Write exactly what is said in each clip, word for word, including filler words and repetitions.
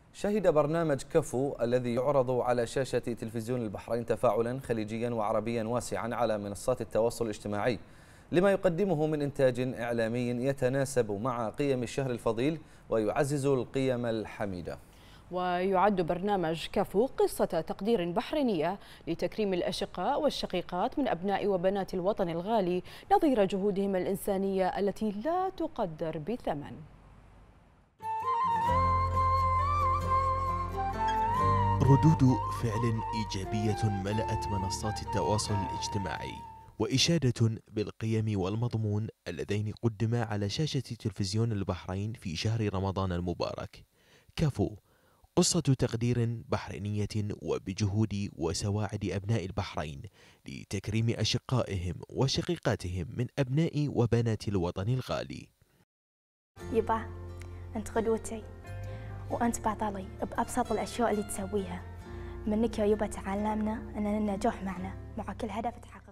شهد برنامج كفو الذي يعرض على شاشة تلفزيون البحرين تفاعلا خليجيا وعربيا واسعا على منصات التواصل الاجتماعي لما يقدمه من إنتاج إعلامي يتناسب مع قيم الشهر الفضيل ويعزز القيم الحميدة. ويعد برنامج كفو قصة تقدير بحرينية لتكريم الأشقاء والشقيقات من أبناء وبنات الوطن الغالي نظير جهودهم الإنسانية التي لا تقدر بثمن. ردود فعل إيجابية ملأت منصات التواصل الاجتماعي، وإشادة بالقيم والمضمون اللذين قدما على شاشة تلفزيون البحرين في شهر رمضان المبارك. كفو قصة تقدير بحرينية وبجهود وسواعد أبناء البحرين لتكريم أشقائهم وشقيقاتهم من أبناء وبنات الوطن الغالي. يبا أنت قدوتي وأنت بطلي بأبسط الأشياء اللي تسويها. منك يا يبا تعلمنا أن النجاح معنا مع كل هدف تحققه.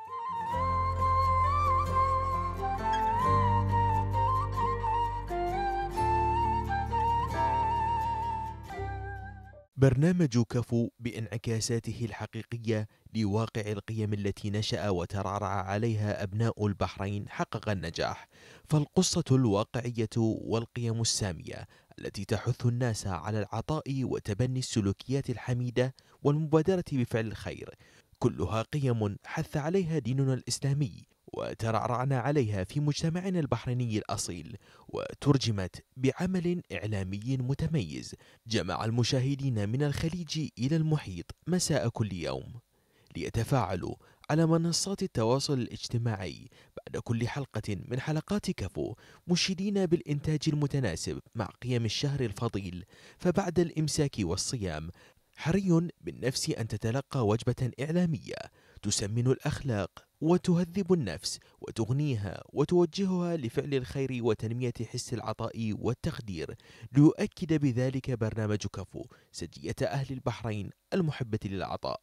برنامج كفو بانعكاساته الحقيقية لواقع القيم التي نشأ وترعرع عليها أبناء البحرين حقق النجاح، فالقصة الواقعية والقيم السامية التي تحث الناس على العطاء وتبني السلوكيات الحميدة والمبادرة بفعل الخير، كلها قيم حث عليها ديننا الإسلامي وترعرعنا عليها في مجتمعنا البحريني الأصيل، وترجمت بعمل إعلامي متميز جمع المشاهدين من الخليج إلى المحيط مساء كل يوم ليتفاعلوا على منصات التواصل الاجتماعي بعد كل حلقة من حلقات كفو، مشيدين بالإنتاج المتناسب مع قيم الشهر الفضيل. فبعد الإمساك والصيام حري بالنفس أن تتلقى وجبة إعلامية تسمن الأخلاق وتهذب النفس وتغنيها وتوجهها لفعل الخير وتنمية حس العطاء والتقدير، ليؤكد بذلك برنامج كفو سجية أهل البحرين المحبة للعطاء.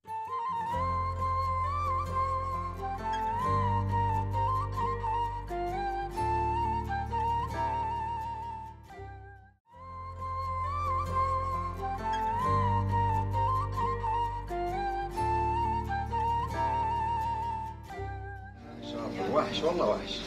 وحش والله وحش.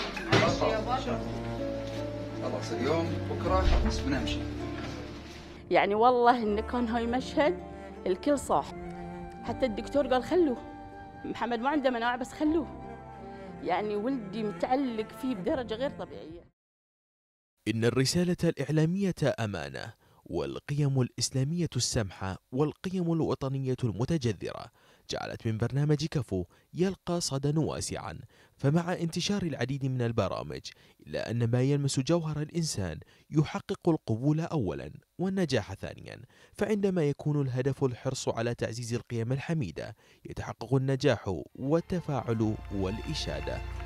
خلاص اليوم بكره بس بنمشي. يعني والله ان كان هاي مشهد الكل صاح، حتى الدكتور قال خلوه محمد ما عنده مناعه بس خلوه، يعني ولدي متعلق فيه بدرجه غير طبيعيه. إن الرسالة الإعلامية أمانة، والقيم الإسلامية السمحة والقيم الوطنية المتجذرة جعلت من برنامج كفو يلقى صدى واسعا. فمع انتشار العديد من البرامج إلا أن ما يلمس جوهر الإنسان يحقق القبول أولا والنجاح ثانيا، فعندما يكون الهدف الحرص على تعزيز القيم الحميدة يتحقق النجاح والتفاعل والإشادة.